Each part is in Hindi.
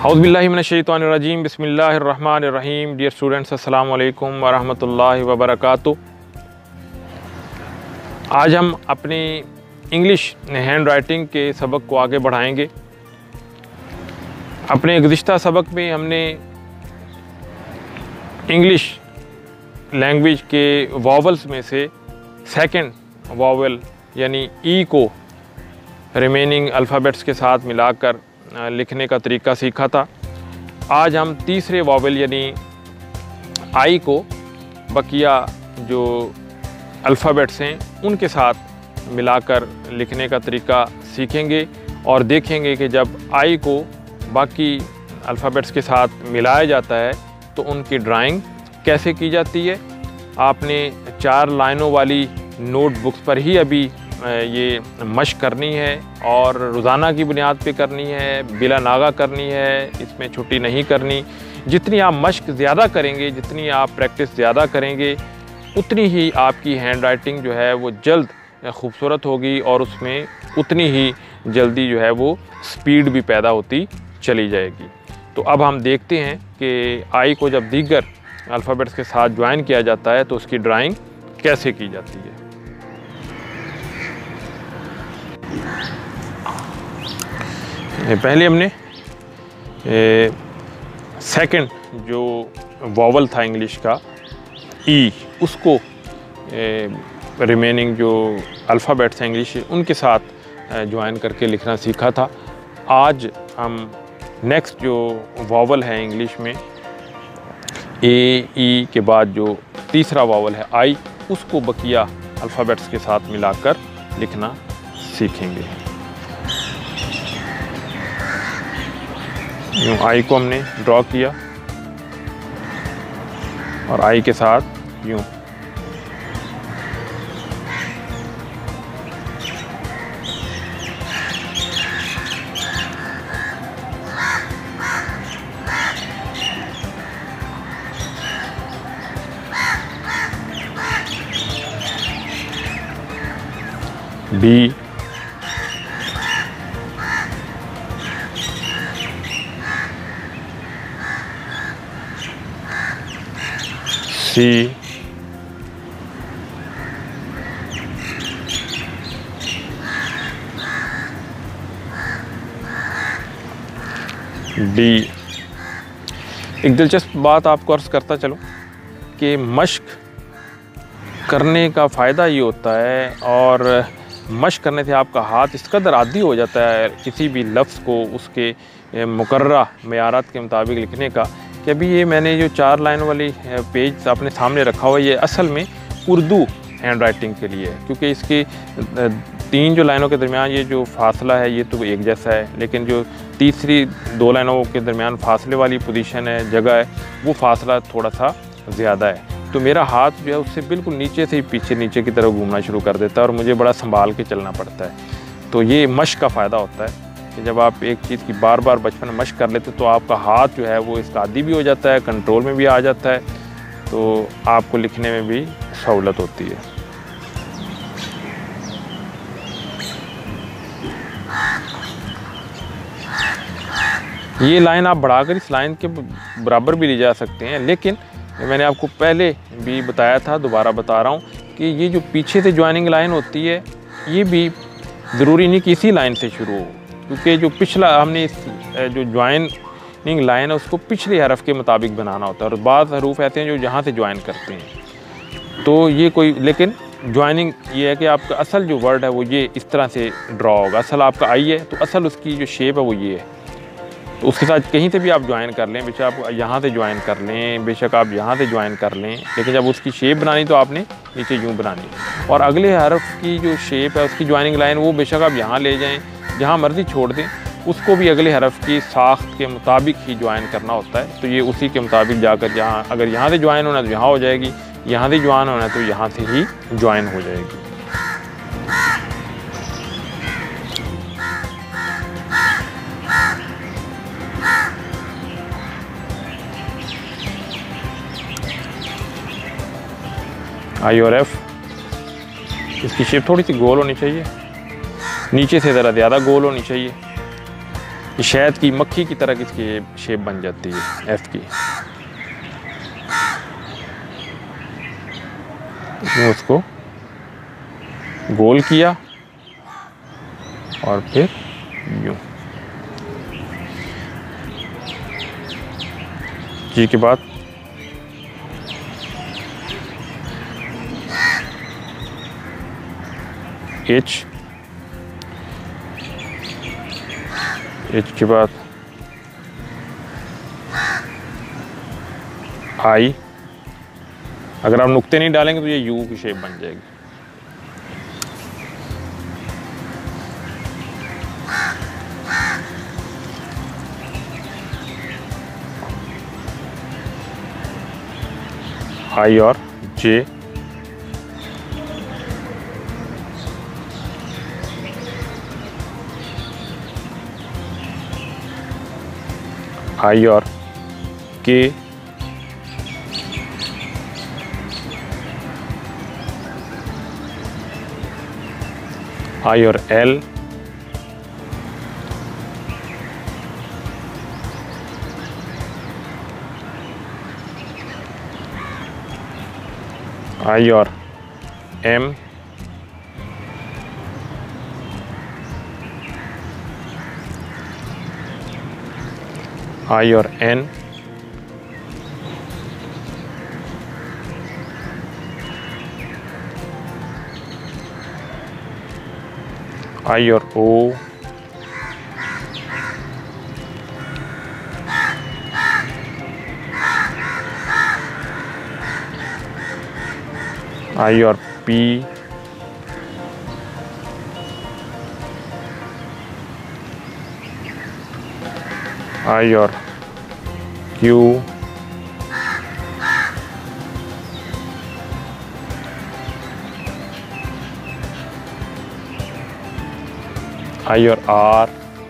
औज़ुबिल्लाहि मिनश्शैतानिर्रजीम बिस्मिल्लाहिर्रहमानिर्रहीम। डियर स्टूडेंट्स, अस्सलाम वालेकुम वरहमतुल्लाहि वबरकातुहू। आज हम अपनी इंग्लिश हैंड राइटिंग के सबक को आगे बढ़ाएंगे। अपने गुज़िश्ता सबक में हमने इंग्लिश लैंग्वेज के वॉवल्स में से सेकंड वॉवल यानी ई को रिमेनिंग अल्फ़ाबेट्स के साथ मिलाकर लिखने का तरीका सीखा था। आज हम तीसरे वॉवल यानी आई को बकिया जो अल्फ़ाबेट्स हैं उनके साथ मिलाकर लिखने का तरीका सीखेंगे और देखेंगे कि जब आई को बाकी अल्फ़ाबेट्स के साथ मिलाया जाता है तो उनकी ड्राइंग कैसे की जाती है। आपने 4 लाइनों वाली नोटबुक्स पर ही अभी ये मशक करनी है और रोज़ाना की बुनियाद पे करनी है, बिला नागा करनी है, इसमें छुट्टी नहीं करनी। जितनी आप मशक ज़्यादा करेंगे, जितनी आप प्रैक्टिस ज़्यादा करेंगे, उतनी ही आपकी हैंड राइटिंग जो है वो जल्द खूबसूरत होगी और उसमें उतनी ही जल्दी जो है वो स्पीड भी पैदा होती चली जाएगी। तो अब हम देखते हैं कि आई को जब दीगर अल्फ़ाबेट्स के साथ ज्वाइन किया जाता है तो उसकी ड्राइंग कैसे की जाती है। पहले हमने सेकंड जो वॉवल था इंग्लिश का ई, उसको रिमेनिंग जो अल्फ़ाबेट्स हैं इंग्लिश उनके साथ ज्वाइन करके लिखना सीखा था। आज हम नेक्स्ट जो वॉवल है इंग्लिश में ए ई के बाद जो तीसरा वॉवल है आई, उसको बकिया अल्फ़ाबेट्स के साथ मिलाकर लिखना सीखेंगे। यूँ आई को हमने ड्रॉ किया और आई के साथ यूँ बी सी डी। एक दिलचस्प बात आपको अर्ज़ करता चलूँ कि मशक करने का फ़ायदा ये होता है और मशक करने से आपका हाथ इस कदर आदी हो जाता है किसी भी लफ्ज़ को उसके मुकर्ररा मेयारात के मुताबिक लिखने का कि अभी ये मैंने जो 4 लाइन वाली पेज अपने सामने रखा हुआ है ये असल में उर्दू हैंड राइटिंग के लिए है, क्योंकि इसके 3 जो लाइनों के दरमियान ये जो फासला है ये तो एक जैसा है, लेकिन जो तीसरी 2 लाइनों के दरमियान फासले वाली पोजीशन है, जगह है, वो फासला थोड़ा सा ज़्यादा है। तो मेरा हाथ जो है उससे बिल्कुल नीचे से ही पीछे नीचे की तरफ घूमना शुरू कर देता है और मुझे बड़ा संभाल के चलना पड़ता है। तो ये मशक का फ़ायदा होता है कि जब आप एक चीज़ की बार बार बचपन में मशक कर लेते तो आपका हाथ जो है वो इसका आदी भी हो जाता है, कंट्रोल में भी आ जाता है, तो आपको लिखने में भी सहूलत होती है। ये लाइन आप बढ़ाकर इस लाइन के बराबर भी ले जा सकते हैं, लेकिन मैंने आपको पहले भी बताया था, दोबारा बता रहा हूँ कि ये जो पीछे से ज्वाइनिंग लाइन होती है ये भी ज़रूरी नहीं कि इसी लाइन से शुरू हो, क्योंकि जो पिछला हमने इस जो ज्वाइनिंग लाइन है उसको पिछले हरफ के मुताबिक बनाना होता है और बाज़ हरूफ ऐसे हैं जो यहाँ से ज्वाइन करते हैं। तो ये कोई, लेकिन ज्वाइनिंग ये है कि आपका असल जो वर्ड है वो ये इस तरह से ड्रॉ होगा। असल आपका आई है तो असल उसकी जो शेप है वो ये है, तो उसके साथ कहीं से भी आप ज्वाइन कर लें, बेशक आप यहाँ से ज्वाइन कर लें, बेशक आप यहाँ से ज्वाइन कर लें, लेकिन जब उसकी शेप बनानी तो आपने नीचे यूँ बनानी। और अगले हरफ की जो शेप है उसकी ज्वाइनिंग लाइन वो बेशक आप यहाँ ले जाएं, जहाँ मर्ज़ी छोड़ दें, उसको भी अगले हरफ की साख्त के मुताबिक ही ज्वाइन करना होता है। तो ये उसी के मुताबिक जाकर जहाँ, अगर यहाँ से ज्वाइन होना है तो यहाँ हो जाएगी, यहाँ से ज्वाइन होना है तो यहाँ से ही ज्वाइन हो जाएगी। आई और एफ, इसकी शेप थोड़ी सी गोल होनी चाहिए, नीचे से ज़रा ज़्यादा गोल होनी चाहिए। शहद की मक्खी की तरह इसकी शेप बन जाती है एफ की। इसमें उसको गोल किया और फिर यूं जी के बाद एच के बाद आई। अगर आप नुक्ते नहीं डालेंगे तो ये यू की शेप बन जाएगी। आई और जे, आई और के, आई और एल, आई और एम, आई और एन, आई और ओ, आई और पी, आई और क्यू, आई और आर,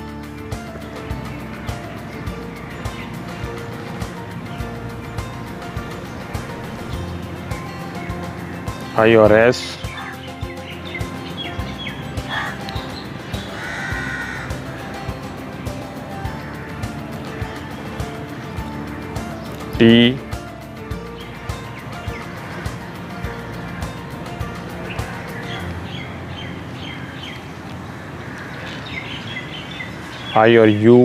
आई और एस, टी, आई और यू,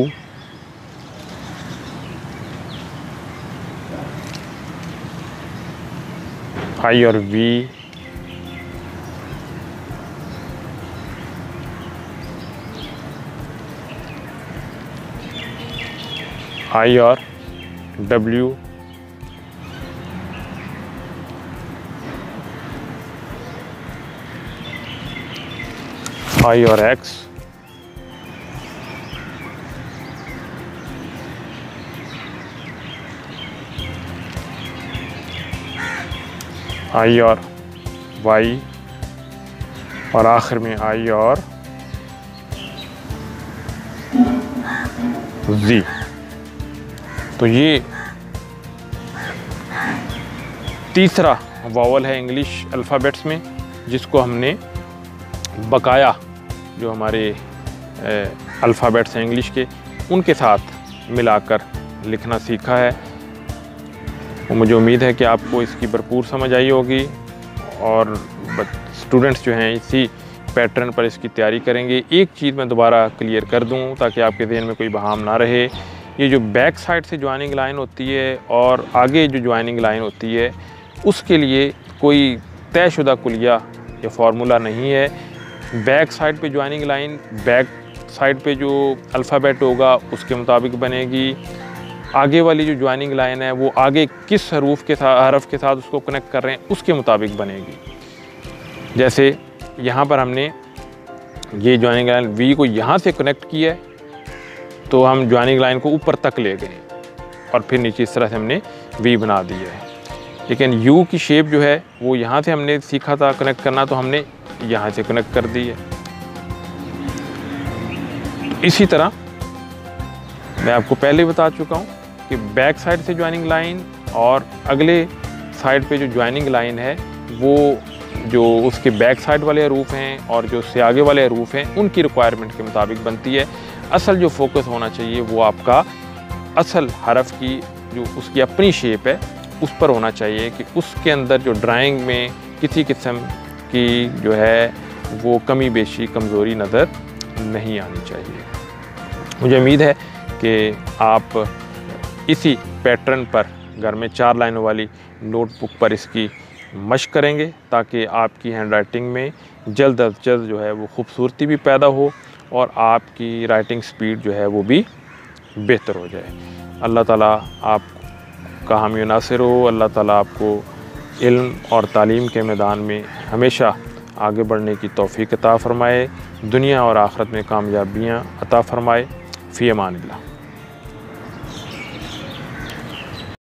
आई और वी, आई और डब्ल्यू, आई और एक्स, आई और वाई, और आखिर में आई और जी। तो ये तीसरा वावल है इंग्लिश अल्फ़ाबेट्स में, जिसको हमने बकाया जो हमारे अल्फ़ाबेट्स हैं इंग्लिश के, उनके साथ मिलाकर लिखना सीखा है। और मुझे उम्मीद है कि आपको इसकी भरपूर समझ आई होगी और स्टूडेंट्स जो हैं इसी पैटर्न पर इसकी तैयारी करेंगे। एक चीज़ मैं दोबारा क्लियर कर दूं ताकि आपके ज़हन में कोई बहाम ना रहे, ये जो बैक साइड से ज्वाइनिंग लाइन होती है और आगे जो ज्वाइनिंग लाइन होती है, उसके लिए कोई तयशुदा कुलिया या फार्मूला नहीं है। बैक साइड पे ज्वाइनिंग लाइन बैक साइड पे जो अल्फ़ाबेट होगा उसके मुताबिक बनेगी। आगे वाली जो ज्वाइनिंग लाइन है वो आगे किस हरफ के साथ उसको कनेक्ट कर रहे हैं उसके मुताबिक बनेगी। जैसे यहाँ पर हमने ये ज्वाइनिंग लाइन वी को यहाँ से कनेक्ट किया है तो हम ज्वाइनिंग लाइन को ऊपर तक ले गए और फिर नीचे इस तरह से हमने वी बना दिया है। लेकिन यू की शेप जो है वो यहाँ से हमने सीखा था कनेक्ट करना, तो हमने यहाँ से कनेक्ट कर दी है। तो इसी तरह मैं आपको पहले बता चुका हूँ कि बैक साइड से ज्वाइनिंग लाइन और अगले साइड पे जो ज्वाइनिंग लाइन है वो जो उसके बैक साइड वाले हरूफ हैं और जो उससे आगे वाले हरूफ हैं उनकी रिक्वायरमेंट के मुताबिक बनती है। असल जो फोकस होना चाहिए वो आपका असल हरफ की जो उसकी अपनी शेप है उस पर होना चाहिए कि उसके अंदर जो ड्राइंग में किसी किस्म की जो है वो कमी बेशी कमज़ोरी नज़र नहीं आनी चाहिए। मुझे उम्मीद है कि आप इसी पैटर्न पर घर में 4 लाइनों वाली नोटबुक पर इसकी मशक करेंगे ताकि आपकी हैंड राइटिंग में जल्द अज जल्द जो है वो खूबसूरती भी पैदा हो और आपकी राइटिंग स्पीड जो है वो भी बेहतर हो जाए। अल्लाह ताला आपका हामी नासिर हो। अल्लाह ताला आपको इल्म और तालीम के मैदान में हमेशा आगे बढ़ने की तौफीक अता फ़रमाए, दुनिया और आखिरत में कामयाबियाँ अता फ़रमाए। फ़ी अमानिल्लाह।